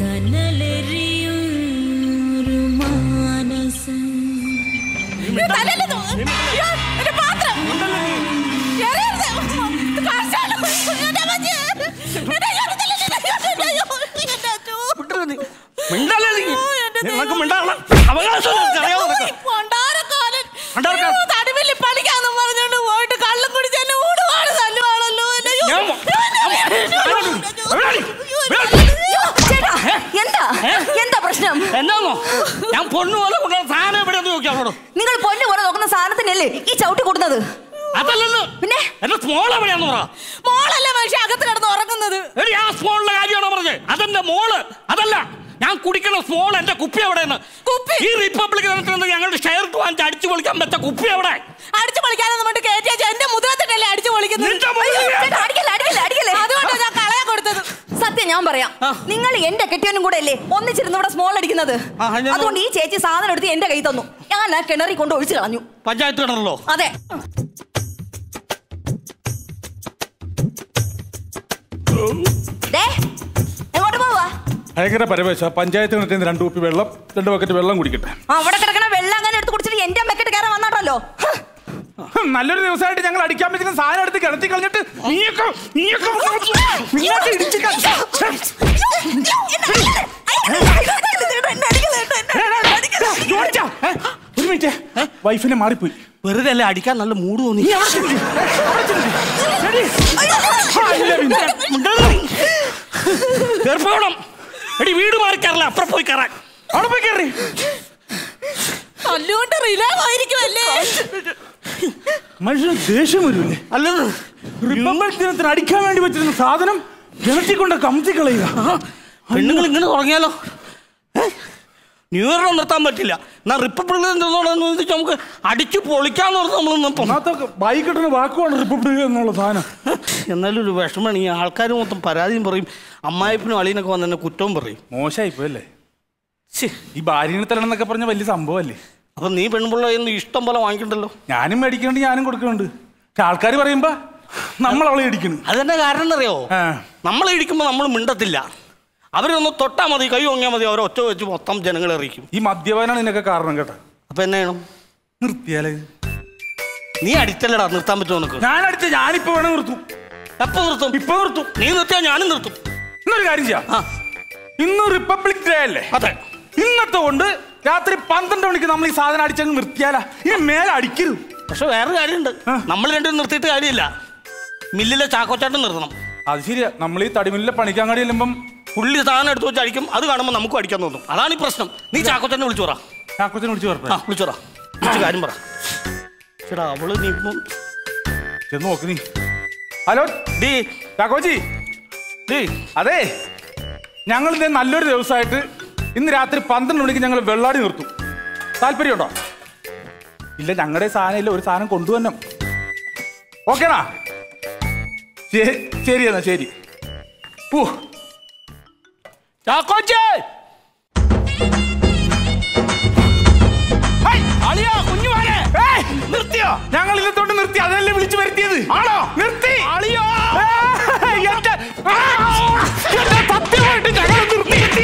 എന്താ പ്രശ്നം? എന്നാന്നോ ഞാൻ പൊന്നു പോലെ സാധനം എവിടെ നോക്കിയാണോ? നിങ്ങൾ പൊന്നു പോലെ നോക്കുന്ന സാധനത്തിനല്ലേ ഈ ചവിട്ടി കൊടുക്കുന്നത്? അതല്ലല്ലോ പിന്നെ എന്റെ സ്മോൾ എവിടെയാന്ന് പറ. മോളല്ല മനുഷ്യ അകത്ത് കിടന്ന് ഉറങ്ങുന്നത്. ആ സ്മോളിന്റെ കാര്യമാണോ പറഞ്ഞത്? അതെന്റെ മോള്. അതല്ല ഞാൻ കുടിക്കുന്ന സ്മോൾ എന്റെ കുപ്പി എവിടെയെന്ന്. കുപ്പി ഈ റിപ്പബ്ലിക് ദിനത്തിൽ ഞങ്ങളുടെ ഷെയർ വാങ്ങിച്ച് അടിച്ചു പൊളിക്കാൻ പറ്റ കുപ്പി എവിടെ? അടിച്ചു പൊളിക്കാനെന്ന് പറഞ്ഞിട്ട് കയറ്റിയ എന്റെ മുദ്രത്തിട്ടല്ലേ അടിച്ചു പൊളിക്കുന്നത്. അതുകൊണ്ടാണ് ഞാൻ കളയാൻ കൊടുത്തത്. സത്യം ഞാൻ പറയാം, നിങ്ങൾ എന്റെ കെട്ടിയവനും കൂടെ അല്ലേ ഒന്നിച്ചിരുന്ന് ഇവിടെ സ്മോൾ അടിക്കുന്നത്. അതുകൊണ്ട് ഈ ചേച്ചി സാധനം എടുത്ത് എന്റെ കൈ തന്നു. ഞാൻ ആ കിണറി കൊണ്ട് ഒഴിച്ചു കളഞ്ഞു. പഞ്ചായത്ത് കിണറല്ലോ? അതെ. എങ്ങോട്ട് പോവാ? ഭയങ്കര പരവേശ. പഞ്ചായത്ത് കിണറ്റിൽ 2 കുപ്പി വെള്ളം 2 ബക്കറ്റ് വെള്ളം കുടിക്കട്ടെ. അവിടെ കിടക്കണ വെള്ളം അങ്ങനെ എടുത്ത് കുടിച്ചിട്ട് എന്റെ ബക്കറ്റ് കയറാൻ വന്നാട്ടല്ലോ. നല്ലൊരു ദിവസമായിട്ട് ഞങ്ങൾ അടിക്കാൻ പറ്റുന്ന സാധനം എടുത്ത് കിണറ്റി കളഞ്ഞിട്ട് ഒരു മിനിറ്റ്, വൈഫിനെ മാറിപ്പോയി. വെറുതെ അല്ലേ അടിക്കാൻ നല്ല മൂഡ് തോന്നി. എടി വീട് മാറി കയറില്ല, അപ്പുറം പോയി കയറാൻ. അവിടെ പോയി കയറി അല്ലുകൊണ്ട് റിലാവായിരിക്കുമല്ലേ. മനുഷ്യന് ദേഷ്യം വരൂല്ലേ? അല്ലത് റിപ്പബ്ലിക് ദിനത്തിന് അടിക്കാൻ വേണ്ടി വെച്ചിരുന്ന സാധനം കിണറ്റിക്കൊണ്ട് കമത്തി കളയുക. പെണ്ണുങ്ങൾ ഇങ്ങനെ തുടങ്ങിയാലോ? ന്യൂ ഇയറിനെ നിർത്താൻ പറ്റില്ല. എന്നാൽ റിപ്പബ്ലിക് ദിനത്തോടെ നമുക്ക് അടിച്ചു പൊളിക്കാന്ന് പറഞ്ഞാൽ ബൈക്ക് കിട്ടുന്ന വാക്കുമാണ് റിപ്പബ്ലിക് എന്നുള്ള സാധനം. എന്നാലും ഒരു വിഷമമാണ്. ഈ ആൾക്കാർ മൊത്തം പരാതിയും പറയും, അമ്മായിപ്പനും അളിയനൊക്കെ വന്ന് തന്നെ കുറ്റവും പറയും. മോശമായിപ്പോയല്ലേ ഈ ഭാര്യനെ തരണമെന്നൊക്കെ പറഞ്ഞ വലിയ സംഭവമല്ലേ? അപ്പൊ നീ പെൺപിള്ള ഇഷ്ടം പോലെ വാങ്ങിക്കണ്ടല്ലോ. ഞാനും മേടിക്കുന്നുണ്ട്, ഞാനും കൊടുക്കുന്നുണ്ട്. പക്ഷെ ആൾക്കാർ പറയുമ്പോ നമ്മൾ അവളെ ഇടിക്കുന്നു. അതെന്നെ കാരണം എന്നറിയോ? നമ്മളെ ഇടിക്കുമ്പോ നമ്മൾ മിണ്ടത്തില്ല. അവരൊന്ന് തൊട്ടാൽ മതി, കൈ ഓങ്ങിയാൽ മതി, അവരെ ഒറ്റ വെച്ച് മൊത്തം ജനങ്ങളെ അറിയിക്കും. ഈ മദ്യപാനാണ് ഇതിനൊക്കെ കാരണം കേട്ടോ. അപ്പൊ എന്നാ ചെയ്യണം? നിർത്തിയാലേ? നീ അടിച്ചല്ലടാ, നിർത്താൻ പറ്റുമോ നിനക്ക്? ഞാൻ അടിച്ച ഞാനിപ്പോ വേണം നിർത്തും. എപ്പോ നിർത്തും? ഇപ്പൊ നിർത്തും. നീ നിർത്തിയാ ഞാനും നിർത്തും. ഇന്നൊരു കാര്യം ചെയ്യാം. ഇന്ന് റിപ്പബ്ലിക് ഡേ അല്ലേ? അതെ. ഇന്നത്തെ കൊണ്ട് രാത്രി 12 മണിക്ക് നമ്മൾ ഈ സാധനം അടിച്ചങ്ങ് നിർത്തിയാലാ? ഇനി മേലെ അടിക്കരുത്. പക്ഷെ വേറെ കാര്യമുണ്ട്, നമ്മൾ രണ്ടും നിർത്തിയിട്ട് കാര്യമില്ല. മില്ലിലെ ചാക്കോച്ചാട്ടം നിർത്തണം. അത് ശരിയാ. നമ്മൾ ഈ തടിമില്ലിലെ പണിക്കാങ്ങാടി ചെല്ലുമ്പം പുള്ളി സാധനം എടുത്ത് വെച്ച് അടിക്കും. അത് കാണുമ്പോൾ നമുക്കും അടിക്കാൻ തോന്നും. അതാണ് ഈ പ്രശ്നം. നീ ചാക്കോച്ചനെ വിളിച്ചു പറ. ചാക്കോച്ചനെ വിളിച്ചു പറ. വിളിച്ചു പറ, കാര്യം പറ. ചേട്ടാ അവള് നീ ചെന്ന് നോക്ക് നീ. Hello D Chakochi. ഡീ അതെ, ഞങ്ങൾ ഇതേ നല്ലൊരു ദിവസമായിട്ട് ഇന്ന് രാത്രി 12 മണിക്ക് ഞങ്ങൾ വെള്ളാടി നിർത്തും. താല്പര്യമുണ്ടോ? ഇല്ല, ഞങ്ങളുടെ സാധനം ഇല്ല, ഒരു സാധനം കൊണ്ടുവരണം. ഓക്കേണാ? ശരി എന്നാ ശരി. ചാക്കോച്ചേ, നിർത്തിയോ? ഞങ്ങൾ ഇന്നത്തോട്ട് നിർത്തി. അതല്ലേ വിളിച്ചു വരുത്തിയത്? ആണോ? നിർത്തി. അളിയോ സത്യമായിട്ട് ഞങ്ങൾ നിർത്തി.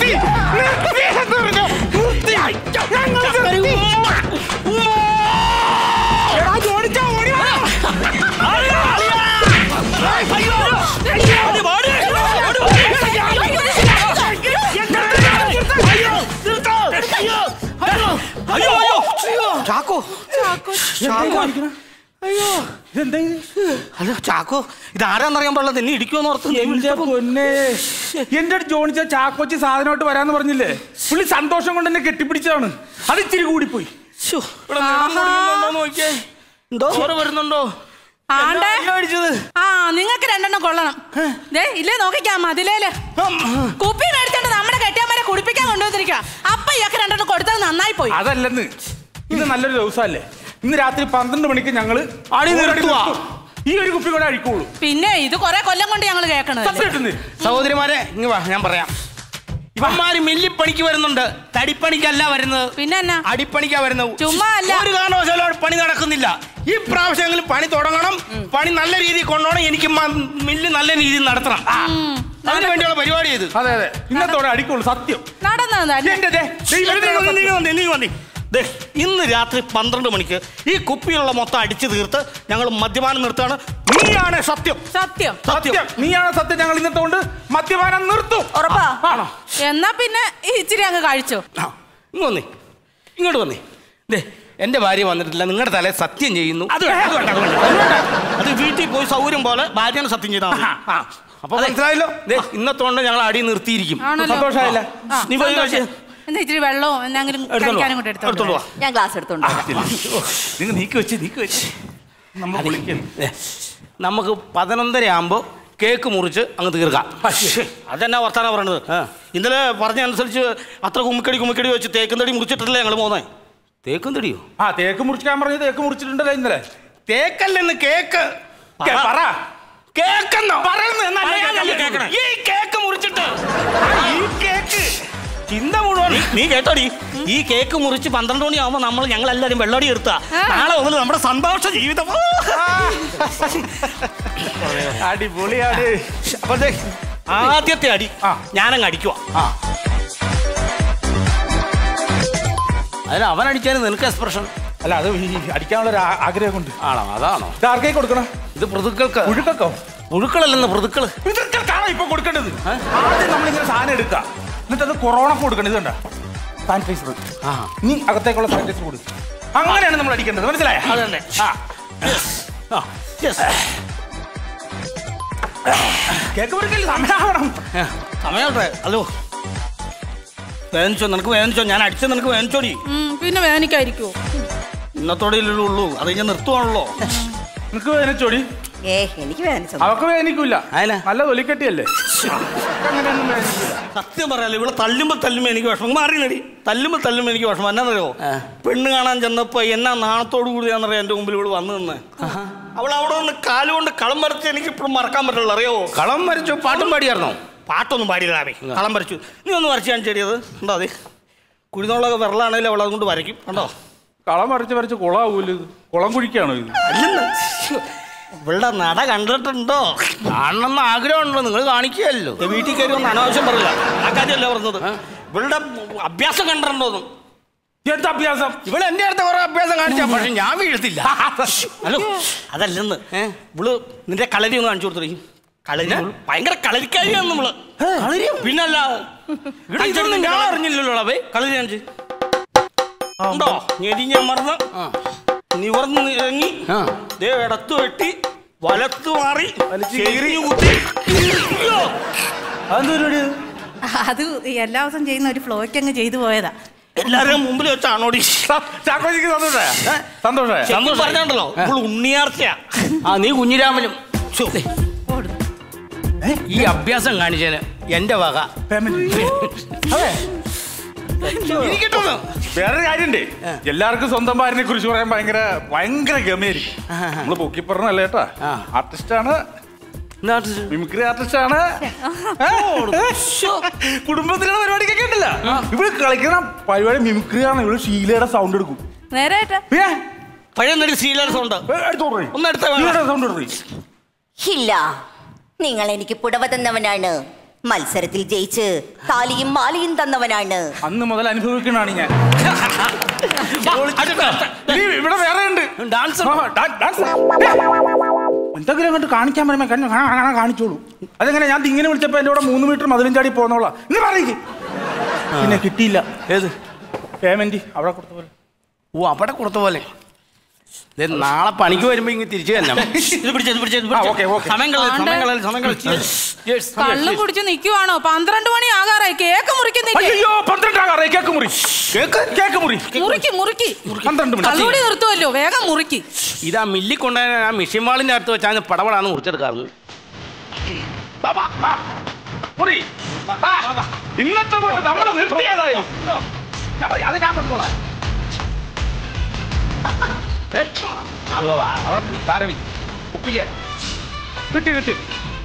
ചാക്കോ, ചാക്കോ ഇതാരാന്നറിയാൻ പാടില്ല. എന്നെ ഇടിക്കുമെന്ന് ഓർത്ത്. എന്റെ ജോണിച്ച ചാക്കോച്ചി സാധനമായിട്ട് വരാന്ന് പറഞ്ഞില്ലേ? പുള്ളി സന്തോഷം കൊണ്ട് എന്നെ കെട്ടിപ്പിടിച്ചതാണ്. അത് ഇച്ചിരി കൂടിപ്പോയി. എന്തോ വരുന്നുണ്ടോ? നിങ്ങൾക്ക് 2 കൊള്ളണം. ഇല്ലേ നോക്കിക്കാ മതിലേല് കുപ്പി മേടിച്ചോണ്ട് നമ്മുടെ കെട്ടിയമ്മരെ കുടിപ്പിക്കാൻ കൊണ്ടുവന്നിരിക്കുക. അപ്പൊ ഇയാൾക്ക് 2 കൊടുത്തത് നന്നായി പോയി. അതല്ലെന്ന്, ഇന്ന് നല്ലൊരു ദിവസമല്ലേ? ഇന്ന് രാത്രി 12 മണിക്ക് ഞങ്ങള് ഈ ഒരു കുപ്പി കൂടെ അഴിക്കുള്ളൂ. പിന്നെ ഇത് കുറെ കൊല്ലം കൊണ്ട് ഞങ്ങൾ കേൾക്കണത്. സഹോദരിമാരെ ഇങ്ങ് വാ, ഞാൻ പറയാം. ഇവന്മാര് മില്ലിപ്പണിക്ക് വരുന്നുണ്ട്, തടിപ്പണിക്കല്ല വരുന്നത്. പിന്നെ അടിപ്പണിക്കാ വരുന്നത്. ചുമ്മാ അല്ല, ഒരു കാരണവശാലും പണി നടക്കുന്നില്ല. ഈ പ്രാവശ്യമെങ്കിലും പണി തുടങ്ങണം. പണി നല്ല രീതിയിൽ കൊണ്ടുപോകണം. എനിക്ക് മില്ല് നല്ല രീതിയിൽ നടത്തണം. അതിന് വേണ്ടിയുള്ള പരിപാടി ചെയ്ത്. അതെ അതെ, ഇന്നത്തോടെ അടിക്കുള്ളൂ സത്യം. ഇന്ന് രാത്രി 12 മണിക്ക് ഈ കുപ്പിയിലുള്ള മൊത്തം അടിച്ചു തീർത്ത് ഞങ്ങൾ മദ്യപാനം നിർത്തുകയാണ്. നീയാണ് സത്യം. സത്യം സത്യം നീയാണ് സത്യം. ഞങ്ങൾ ഇന്നത്തെ കൊണ്ട് മദ്യപാനം നിർത്തും. ഉറപ്പാ? എന്നാ പിന്നെ ഇച്ചിരി അങ്ങ് കഴിച്ചോ. ഇങ്ങോട്ട് വന്നേ. എന്റെ ഭാര്യ വന്നിട്ടില്ല, നിങ്ങളുടെ തലേ സത്യം ചെയ്യുന്നു. അത് വീട്ടിൽ പോയി സൗകര്യം പോലെ ഭാര്യനെ സത്യം ചെയ്താൽ അപ്പൊ മനസ്സിലായല്ലോ. ഇന്നത്തോണ്ട് ഞങ്ങൾ അടി നിർത്തിയിരിക്കും. സന്തോഷമായില്ല? നീ പോയി ഇച്ചിരി വെള്ളവും എടുത്തോളൂ. ഞാൻ ഗ്ലാസ് എടുത്തോണ്ട് നിങ്ങൾ നീക്കി വെച്ച് നമുക്ക് 11:30 ആകുമ്പോ കേക്ക് മുറിച്ച് അങ്ങ് തീർക്കാം. അതെന്നാ വർത്താനം പറയണത്? ഇന്നലെ പറഞ്ഞ അനുസരിച്ച് അത്ര കുമ്മിക്കടി വെച്ച് തേക്കും തടി മുറിച്ചിട്ടല്ലേ ഞങ്ങൾ പോകുന്നത്. തേക്കും തടിയോ? തേക്ക് മുറിക്കാൻ പറഞ്ഞ് തേക്ക് മുറിച്ചിട്ടുണ്ടല്ലോ ഇന്നലെ. തേക്കല്ലെന്ന് കേക്ക് പറ. കേക്കെന്നോ പറയുന്നത്? ഈ കേക്ക് മുറിച്ചിട്ട് ഈ കേക്ക് ചിന്ത മുഴുവൻ നീ കേട്ടോടി. ഈ കേക്ക് മുറിച്ച് 12 മണിയാകുമ്പോ ഞങ്ങൾ എല്ലാരും വെള്ളടി എടുത്താ നാളെ വന്നത് നമ്മുടെ സന്തോഷ ജീവിതം. അടിപൊളിയാണ്. അപ്പൊ ആദ്യത്തെ അടി ഞാനങ്ങ് അടിക്കുവാ. അതിന് അവൻ അടിച്ചാലും നിനക്ക് എക്സ്പ്രഷൻ അല്ല, അത് അടിക്കാനുള്ള ആഗ്രഹം കൊണ്ട്. ആണോ? അതാണോ? ആർക്കേക്ക് കൊടുക്കണം? ഇത് പുഴുക്കൾക്ക്. പുഴുക്കളല്ലെന്ന് പിതൃക്കൾക്കാണോ ഇപ്പൊ കൊടുക്കേണ്ടത്? ആദ്യം നമ്മളിങ്ങനെ സാധനം എടുക്കാം, എന്നിട്ട് അത് കൊറോണക്ക് കൊടുക്കണം. ഇത് കണ്ട സാനിറ്റൈസർ, നീ അകത്തേക്കുള്ള സാനിറ്റൈസർ കൊടുക്കും. അങ്ങനെയാണ് നമ്മൾ അടിക്കേണ്ടത്, മനസ്സിലായോ? അതന്നെ. കേക്ക് മുറിക്കൽ സമയമാവണം. സമയട്ടെ. ഹലോ, വേദനിച്ചോ? നിനക്ക് വേദനിച്ചോ? ഞാൻ അടിച്ച നിനക്ക് വേദനിച്ചോടി? പിന്നെ വേദനിക്കായിരിക്കുമോ? ഇന്നത്തോടെ ഉള്ളൂ, അത് ഞാൻ നിർത്തുവാണല്ലോ. നിനക്ക് വേദനിച്ചോടി? എനിക്ക് വേദനിച്ചു. അവക്ക് വേദനിക്കൂല, നല്ല തൊലിക്കെട്ടിയല്ലേ. സത്യം പറയാലോ, ഇവിടെ തല്ലുമ്പോ എനിക്ക് വിഷമം. മാറിയില്ലടി, തല്ലുമ്പോ എനിക്ക് വിഷമം. എന്നാന്നറിയോ? പെണ്ണ് കാണാൻ ചെന്നപ്പോ എന്നാ നാണത്തോടു കൂടിയാന്നറിയാം എന്റെ മുമ്പിൽ ഇവിടെ വന്നു നിന്ന്. അവൾ അവിടെ നിന്ന് കാലുകൊണ്ട് കളം വരച്ച് എനിക്ക് ഇപ്പോഴും മറക്കാൻ പറ്റുള്ളൂ. അറിയോ? കളം വരച്ചു? പാട്ടും പാടിയായിരുന്നോ? പാട്ടൊന്നും പാടിയില്ലാവേ, കളം വരച്ചു. നീ ഒന്ന് വരച്ച് ഞാൻ ചെടിയത് ഉണ്ടോ? അതെ, കുഴിനോളൊക്കെ വിരലാണെങ്കിലും അവൾ അതുകൊണ്ട് വരയ്ക്കും. കണ്ടോ? കളം വരച്ച് കുളമാവൂല്ലോ. ഇത് കുളം കുഴിക്കാണോ ഇത്? ഇവളുടെ നട കണ്ടിട്ടുണ്ടോ? കാണണമെന്ന് ആഗ്രഹമുണ്ടോ? നിങ്ങൾ കാണിക്കുകയല്ലോ. വീട്ടിൽ കയറി ഒന്ന് അനാവശ്യം പറയില്ല. ആ കാര്യമല്ല പറഞ്ഞത്. ഇവളുടെ അഭ്യാസം കണ്ടിട്ടുണ്ടോന്നും. എന്താ അഭ്യാസം? ഇവള് എന്റെ അടുത്ത് കുറെ അഭ്യാസം കാണിച്ചാ, പക്ഷെ ഞാൻ വീഴത്തില്ല. ഹലോ, അതല്ലെന്ന്. ഇവള് നിന്റെ കളരി ഒന്ന് കാണിച്ചു കൊടുത്തു. കളരി ഭയങ്കര കളരിക്കാരിയാണ് നമ്മള്. പിന്നല്ല, ഞാൻ അറിഞ്ഞില്ലല്ലോ അവേ. കളരി കാണിച്ച് ഉണ്ടോ? ഞാൻ മറന്ന് നിവർന്ന് ഇറങ്ങി ഇടത്തു വെട്ടി വലത്തു മാറി കുത്തി. അത് എല്ലാ ദിവസം ചെയ്യുന്ന ഒരു ഫ്ലോയ്ക്ക് അങ്ങ് ചെയ്തു പോയതാ. എല്ലാവരും മുമ്പിൽ വെച്ചാണോടി? സന്തോഷം പറഞ്ഞോ? ഉണ്ണിയാർച്ചയാ. നീ കുഞ്ഞിരാമനും. ഈ അഭ്യാസം കാണിച്ചാല് എന്റെ വക വേറൊരു കാര്യണ്ട്. എല്ലാവർക്കും സ്വന്തം ഭാര്യനെ കുറിച്ച് പറയാൻ ഭയങ്കര ഗമയായിരിക്കും. നമ്മള് പൊക്കി പറഞ്ഞല്ലേ കേട്ടാ. ആർട്ടിസ്റ്റാണ്, മിമിക്രി ആർട്ടിസ്റ്റാണ്. കുടുംബത്തിലുള്ള പരിപാടിക്കൊക്കെ ഉണ്ടല്ല. ഇവിടെ കളിക്കുന്ന പരിപാടി മിമിക്രിയാണ്. ഇവിടെ ഷീലയുടെ സൗണ്ട് എടുക്കും. പഴയ ഷീലയുടെ സൗണ്ട് ഇല്ല, നിങ്ങൾ എനിക്ക് പുടവ തന്നവനാണ്. മത്സരത്തിൽ ജയിച്ച് താലിയും മാലയും തന്നവനാണ്. അന്ന് മുതൽ അനുഭവിക്കണാണ് ഞാൻ. ഇവിടെ വേറെ ഉണ്ട് ഡാൻസ്. എന്തെങ്കിലും അങ്ങോട്ട് കാണിക്കാൻ പറയുമ്പോ കാണിച്ചോളൂ. അതെങ്ങനെ? ഞാൻ ഇങ്ങനെ വിളിച്ചപ്പോ എന്റെ കൂടെ 3 മീറ്റർ മതിലും ചാടി പോന്നോളാം എന്ന് പറയും. പിന്നെ കിട്ടിയില്ല. ഏത് പേയ്മെന്റ്? അവിടെ കൊടുത്ത പോലെ. ഓ, അവിടെ കൊടുത്ത പോലെ. നാളെ പണിക്ക് വരുമ്പോ ഇങ്ങനെ തിരിച്ചു തന്നെ. കള്ളും കുടിച്ച് നിക്കുവാണോ? 12 മണി ആകാറായി. കേക്ക് മുറിക്കുന്നില്ലേ? കള്ളുകൂടി നിർത്തുമല്ലോ, വേഗം മുറിക്ക്. ഇതാ മില്ലി കൊണ്ടുപോയ ആ മിഷ്യൻ വാളിന്റെ അടുത്ത് വെച്ചാൽ പടപടാന്ന് മുറിച്ചെടുക്കാറുണ്ട്. ഇന്നത്തെ കിട്ടി.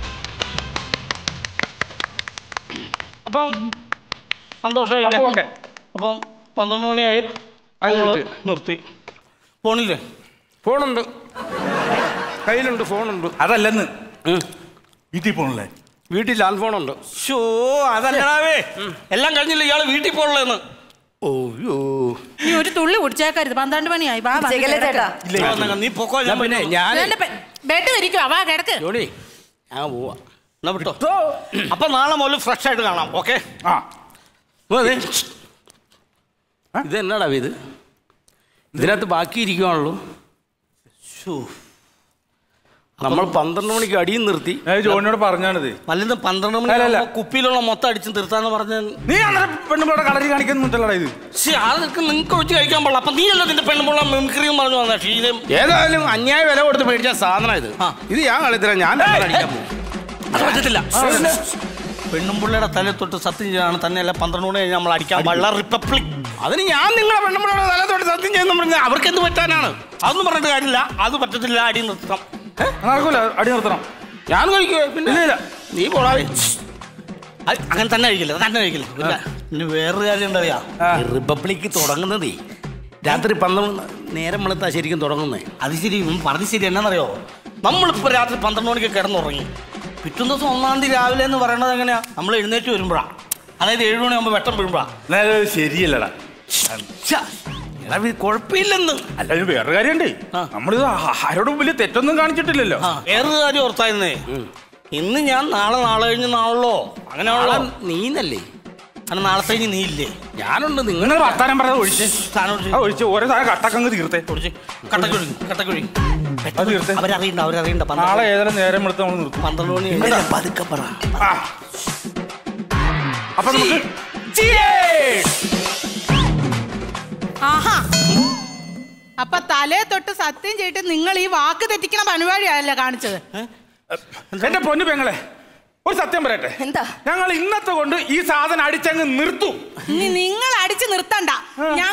അപ്പം സന്തോഷമായി. അപ്പം 12 മണിയായി നിർത്തി. ഫോണില്ലേ? ഫോണുണ്ട്, കയ്യിലുണ്ട്, ഫോണുണ്ട്. അതല്ലെന്ന് വീട്ടിൽ പോണല്ലേ? വീട്ടിൽ ലാൻഡ് ഫോണുണ്ട്. ഷോ അതല്ലാവേ എല്ലാം കഴിഞ്ഞില്ല ഇയാള് വീട്ടിൽ പോകലെന്ന്. നീ ഒരു തുള്ളി കുടിച്ചേക്കരുത്, 12 മണിയായി. നീ പൊക്കോ. പിന്നെ ഞാൻ ബെഡ് ധരിക്കുവാ, വാ കിടക്ക്. ജോണി ഞാൻ പോവാ. എന്നാ വിട്ടോ. അപ്പൊ നാളെ മുതൽ ഫ്രഷ് ആയിട്ട് കാണാം. ഓക്കെ. ഇത് എന്നാടാ ഇത്? ഇതിനകത്ത് ബാക്കി ഇരിക്കുവാണല്ലോ. നമ്മൾ 12 മണിക്ക് അടിയും നിർത്തി. ജോണിയോട് പറഞ്ഞാണിത്. നല്ലത് 12 മണി കുപ്പിയിലുള്ള മൊത്തം അടിച്ച് നിർത്താന്ന് പറഞ്ഞ നീ അന്നേരം പെണ്ണുമ്പോടെ കളരി കാണിക്കുന്നുണ്ടല്ലോടാ ഇത്. അതൊക്കെ നിങ്ങൾക്ക് വെച്ച് കഴിക്കാൻ പാടില്ല. അപ്പൊ നീ അല്ല നിന്റെ പെണ്ണുമ്പോൾ മിമിക്രിയും പറഞ്ഞു വന്ന ക്ഷീരം. ഏതായാലും അന്യായ വില കൊടുത്ത് മേടിച്ച സാധനം ഇത്. ഇത് ഞാൻ കളിത്തരാ, ഞാൻ അടിക്കാൻ പോകും. അത് പറ്റത്തില്ല. പെണ്ണുമ്പിള്ളയുടെ തല തൊട്ട് സത്യം ചെയ്യാണ് തന്നെയല്ല 12 മണി കഴിഞ്ഞാൽ നമ്മൾ അടിക്കാൻ പാടില്ല. റിപ്പബ്ലിക്. അതിന് ഞാൻ നിങ്ങളെ പെണ്ണുമ്പിള്ളയുടെ തല തൊട്ട് സത്യം ചെയ്യുന്ന പറഞ്ഞാൽ അവർക്ക് എന്ത് പറ്റാനാണ്? അതൊന്നും പറഞ്ഞിട്ട് കാര്യമില്ല. അത് പറ്റത്തില്ല. അടി നിർത്താം. നടക്കൂല, അടി നിർത്തണം. ഞാൻ കഴിക്കുവേ. പിന്നെ നീ പോടാവേ. അങ്ങനെ തന്നെ കഴിക്കില്ല, തന്നെ കഴിക്കില്ല. പിന്നെ വേറൊരു കാര്യം എന്താ പറയാ, റിപ്പബ്ലിക് തുടങ്ങുന്നതേ രാത്രി 12 നേരം വെളുത്താ ശരിക്കും തുടങ്ങുന്നേ. അത് ശരി, പറഞ്ഞ് ശരി. എന്നാന്നറിയോ, നമ്മളിപ്പോൾ രാത്രി 12 മണിക്ക് കിടന്നുറങ്ങി പിറ്റേന്ന് ദിവസം 1-ാം തീയതി രാവിലെ എന്ന് പറയണത് എങ്ങനെയാ? നമ്മൾ എഴുന്നേറ്റ് വരുമ്പോഴാണ്, അതായത് 7 മണിയാകുമ്പോൾ വെട്ടം വീഴുമ്പോഴാണ്. ശരിയല്ലടാ, കുഴപ്പമില്ലെന്ന്. അല്ല വേറെ കാര്യണ്ടേ, നമ്മളിത് ആരോടും വലിയ തെറ്റൊന്നും കാണിച്ചിട്ടില്ലല്ലോ. വേറൊരു കാര്യം ഓർത്തായിരുന്നേ, ഇന്ന് ഞാൻ നാളെ കഴിഞ്ഞ് നാളല്ലോ അങ്ങനെയാണല്ലോ. നീന്നല്ലേ? അങ്ങനെ നാളെ കഴിഞ്ഞ് നീ ഇല്ലേ? ഞാനുണ്ട്. നിങ്ങൾ വർത്താനം പറയാതെ ഒഴിച്ച് ഓരോ സാധനം കട്ടക്കങ്ങ് തീർത്തേ. കട്ടക്കൊഴി അത് തീർത്തേ. അവരറിയണ്ട. നാളെ ഏതായാലും നേരം എടുത്ത് നമ്മൾ നിർത്തും. 12 മണി പതുക്കെ പറ. അപ്പൊ നമുക്ക് ആഹാ, അപ്പൊ തലേ തൊട്ട് സത്യം ചെയ്തിട്ട് നിങ്ങൾ ഈ വാക്ക് തെറ്റിക്കണ പരിപാടിയല്ല കാണിച്ചത്. എന്റെ പൊന്നു പെങ്ങളെ, ഒരു സത്യം പറയട്ടെ. എന്താ? ഞങ്ങൾ ഇന്നത്തെ കൊണ്ട് ഈ സാധനം അടിച്ചങ്ങ് നിർത്തും. നിങ്ങൾ അടിച്ച് നിർത്തണ്ട.